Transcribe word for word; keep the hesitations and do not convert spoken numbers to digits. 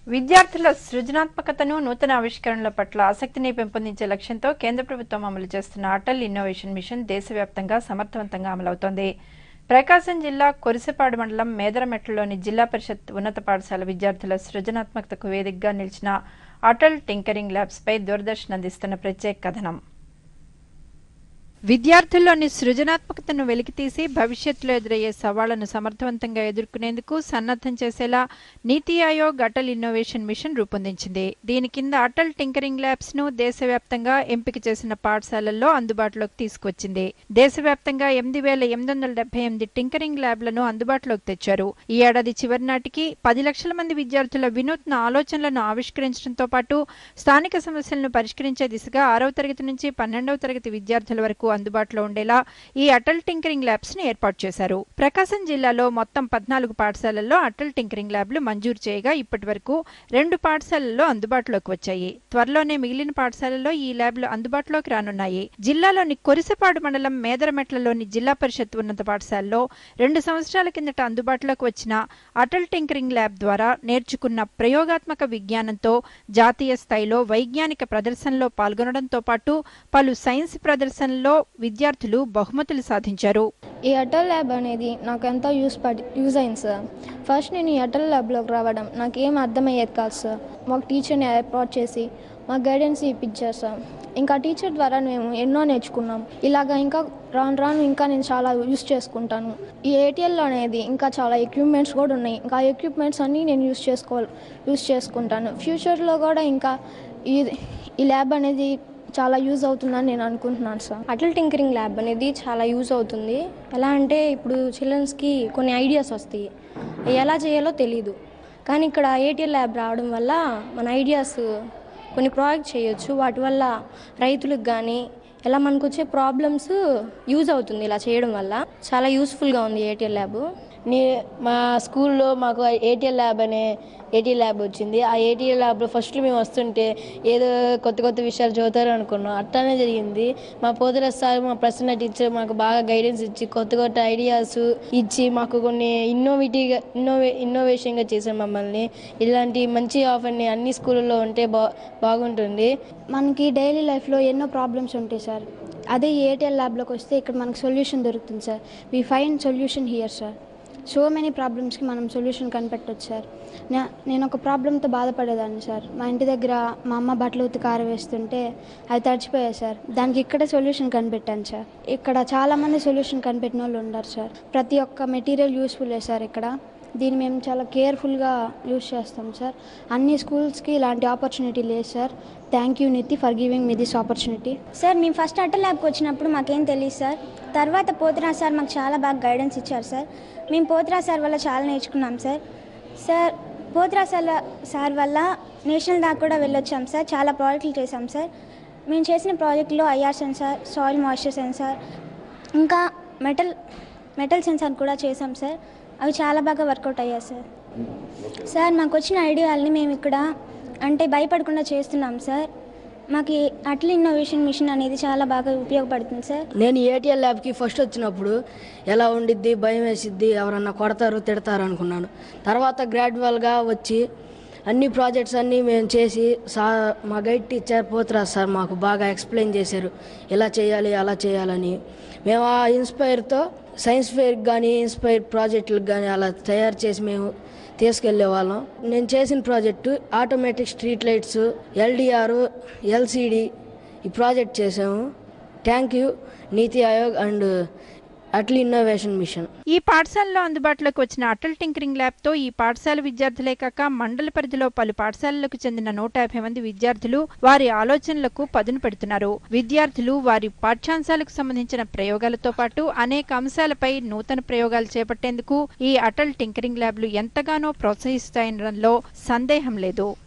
విద్యార్థుల సృజనాత్మకతను నూతన ఆవిష్కరణల పట్ల ఆసక్తిని పెంపొందించే లక్ష్యంతో కేంద్ర ప్రభుత్వం అమలు చేస్తున్న అటల్ ఇన్నోవేషన్ మిషన్ దేశవ్యాప్తంగా సమర్థవంతంగా అమలవుతోంది. ప్రకాశం జిల్లా కొరిసపాడు మండలం మేదరమెట్లలోని జిల్లా పరిషత్ ఉన్నత పాఠశాల విద్యార్థుల సృజనాత్మకతకు వేదికగా నిలిచిన అటల్ టింకరింగ్ ల్యాబ్స్ పై దూరదర్శన్ అందిస్తున్న ప్రత్యేక కథనం. విద్యార్థుల్లోని సృజనాత్మకతను వెలికితీసి భవిష్యత్తులో ఎదురయ్యే సవాళ్లను సమర్థవంతంగా ఎదుర్కొనేందుకు సన్నద్ధం చేసేలా నీతి ఆయోగ్ అటల్ ఇన్నోవేషన్ మిషన్ రూపొందించింది. దీని కింద అటల్ టింకరింగ్ ల్యాబ్స్ ను దేశవ్యాప్తంగా ఎంపిక చేసిన పాఠశాలల్లో అందుబాటులోకి తీసుకొచ్చింది. దేశవ్యాప్తంగా ఎనిమిది వేల ఎనిమిది వందల డెబ్బై ఎనిమిది టింకరింగ్ ల్యాబ్లను అందుబాటులోకి తెచ్చారు. ఈ ఏడాది చివరి నాటికి పది లక్షల మంది విద్యార్థుల వినూత్న ఆలోచనలను ఆవిష్కరించడంతో పాటు స్థానిక సమస్యలను పరిష్కరించే దిశగా ఆరవ తరగతి నుంచి పన్నెండవ తరగతి విద్యార్థుల వరకు అందుబాటులో ఉండేలా ఈ అటల్ టింకరింగ్ ల్యాబ్స్ ని ఏర్పాటు చేశారు. ప్రకాశం జిల్లాలో మొత్తం పద్నాలుగు పాఠశాలల్లో అటల్ టింకరింగ్ ల్యాబ్లు మంజూరు చేయగా ఇప్పటి వరకు రెండు పాఠశాలల్లో అందుబాటులోకి వచ్చాయి. త్వరలోనే మిగిలిన పాఠశాలల్లో ఈ ల్యాబ్లు అందుబాటులోకి రానున్నాయి. జిల్లాలోని కొరిసపాడు మండలం మేదరమెట్లలోని జిల్లా పరిషత్ ఉన్నత పాఠశాలలో రెండు సంవత్సరాల కిందట అందుబాటులోకి వచ్చిన అటల్ టింకరింగ్ ల్యాబ్ ద్వారా నేర్చుకున్న ప్రయోగాత్మక విజ్ఞానంతో జాతీయ స్థాయిలో వైజ్ఞానిక ప్రదర్శనలో పాల్గొనడంతో పాటు పలు సైన్స్ ప్రదర్శనల్లో విద్యార్థులు బహుమతులు సాధించారు. ఈ అటల్ ల్యాబ్ అనేది నాకు ఎంతో యూస్ పడి యూజ్ అయింది సార్. ఫస్ట్ నేను ఈ అటల్ ల్యాబ్లోకి రావడం నాకు ఏం అర్థమయ్యేది కాదు సార్. మాకు టీచర్ని ఏర్పాటు చేసి మాకు గైడెన్స్ ఇప్పించారు సార్. ఇంకా టీచర్ ద్వారా మేము ఎన్నో నేర్చుకున్నాం. ఇలాగా ఇంకా రాను రాను ఇంకా నేను చాలా యూస్ చేసుకుంటాను. ఈ ఏటీఎల్ అనేది ఇంకా చాలా ఎక్విప్మెంట్స్ కూడా ఉన్నాయి. ఇంకా ఎక్విప్మెంట్స్ అన్నీ నేను యూస్ చేసుకో యూస్ చేసుకుంటాను. ఫ్యూచర్లో కూడా ఇంకా ఈ ఈ ల్యాబ్ అనేది చాలా యూజ్ అవుతుందని నేను అనుకుంటున్నాను సార్. అటల్ టింకరింగ్ ల్యాబ్ అనేది చాలా యూజ్ అవుతుంది. ఎలా అంటే ఇప్పుడు చిల్డ్రన్స్కి కొన్ని ఐడియాస్ వస్తాయి, ఎలా చేయాలో తెలీదు. కానీ ఇక్కడ ఏటీఎల్ ల్యాబ్ రావడం వల్ల మన ఐడియాస్ కొన్ని ప్రాజెక్ట్ చేయొచ్చు. వాటి వల్ల రైతులకు కానీ ఎలా మనకు వచ్చే ప్రాబ్లమ్స్ యూజ్ అవుతుంది. ఇలా చేయడం వల్ల చాలా యూస్ఫుల్గా ఉంది ఏటీఎల్ ల్యాబ్. నే మా స్కూల్లో మాకు ఏటీఎల్ ల్యాబ్ అనే ఏటీఎల్ ల్యాబ్ వచ్చింది. ఆ ఏటీఎల్ ల్యాబ్లో ఫస్ట్ మేము వస్తుంటే ఏదో కొత్త కొత్త విషయాలు చదువుతారు అనుకున్నాం. అట్లానే జరిగింది. మా పోతుల సార్ మా ప్రసన్న టీచర్ మాకు బాగా గైడెన్స్ ఇచ్చి కొత్త కొత్త ఐడియాస్ ఇచ్చి మాకు కొన్ని ఇన్నోవేటివ్గా ఇన్నోవే ఇన్నోవేషన్గా చేశారు మమ్మల్ని. ఇలాంటి మంచి ఆఫర్ని అన్ని స్కూళ్ళల్లో ఉంటే బా బాగుంటుంది. మనకి డైలీ లైఫ్లో ఎన్నో ప్రాబ్లమ్స్ ఉంటాయి సార్. అదే ఏటీఎల్ ల్యాబ్లోకి వస్తే ఇక్కడ మనకు సొల్యూషన్ దొరుకుతుంది sir. We find solution here sir. So many ప్రాబ్లమ్స్కి మనం సొల్యూషన్ కనిపెట్టవచ్చు సార్. నేను ఒక ప్రాబ్లంతో బాధపడేదాన్ని సార్. మా ఇంటి దగ్గర మా అమ్మ బట్టలు ఉతికి ఆరవేస్తుంటే అది తడిచిపోయాయి సార్. దానికి ఇక్కడే సొల్యూషన్ కనిపెట్టాను సార్. ఇక్కడ చాలామంది సొల్యూషన్ కనిపెట్టిన వాళ్ళు ఉన్నారు సార్. ప్రతి ఒక్క మెటీరియల్ యూస్ఫుల్లే సార్. ఇక్కడ దీన్ని మేము చాలా కేర్ఫుల్గా యూస్ చేస్తాం సార్. అన్ని స్కూల్స్కి ఇలాంటి ఆపర్చునిటీ లేదు sir. Thank you Niti for giving me this opportunity. Sir మేము ఫస్ట్ అటల్ ల్యాబ్కి వచ్చినప్పుడు మాకేం తెలియదు సార్. తర్వాత పోతురాజ్ సార్ మాకు చాలా బాగా గైడెన్స్ ఇచ్చారు సార్. మేము పోతురాజ్ సార్ వల్ల చాలా నేర్చుకున్నాం sir. Sir Poturaj sir sir వల్ల నేషనల్ దాకా కూడా వెళ్ళొచ్చాం సార్. చాలా ప్రాజెక్టులు చేసాం సార్. మేము చేసిన ప్రాజెక్టులో IR sensor, soil moisture sensor, ఇంకా మెటల్ మెటల్ సెన్సార్ కూడా చేసాం సార్. అవి చాలా బాగా వర్కౌట్ అయ్యాయి సార్. సార్ మాకు వచ్చిన ఐడియాలని మేము ఇక్కడ అంటే భయపడకుండా చేస్తున్నాం సార్. మాకు అటల్ ఇన్నోవేషన్ మిషన్ అనేది చాలా బాగా ఉపయోగపడుతుంది సార్. నేను ఏటీఎల్ ల్యాబ్కి ఫస్ట్ వచ్చినప్పుడు ఎలా ఉండిద్ది, భయం వేసిద్ది, ఎవరన్నా కొడతారు తిడతారు అనుకున్నాను. తర్వాత గ్రాడ్యువల్గా వచ్చి అన్ని ప్రాజెక్ట్స్ అన్నీ మేము చేసి సా మా గైడ్ టీచర్ పోతురాజ్ సార్ మాకు బాగా ఎక్స్ప్లెయిన్ చేశారు ఎలా చేయాలి అలా చేయాలని. మేము ఆ ఇన్స్పైర్తో సైన్స్ ఫెయిర్కి కానీ ఇన్స్పైర్ ప్రాజెక్టులకు కానీ అలా తయారు చేసి మేము తీసుకెళ్లే వాళ్ళం. నేను చేసిన project automatic street lights, LDR, LCD ఈ ప్రాజెక్ట్ చేసాము. Thank you Niti Aayog and Atal innovation mission. ఈ పాఠశాలలో అందుబాటులోకి వచ్చిన అటల్ టింకరింగ్ ల్యాబ్ తో ఈ పాఠశాల విద్యార్థులే కాక మండల పరిధిలో పలు పాఠశాలలకు చెందిన నూట యాభై మంది విద్యార్థులు వారి ఆలోచనలకు పదును పెడుతున్నారు. విద్యార్థులు వారి పాఠ్యాంశాలకు సంబంధించిన ప్రయోగాలతో పాటు అనేక అంశాలపై నూతన ప్రయోగాలు చేపట్టేందుకు ఈ అటల్ టింకరింగ్ ల్యాబ్లు ఎంతగానో ప్రోత్సహిస్తాయనడంలో సందేహం లేదు.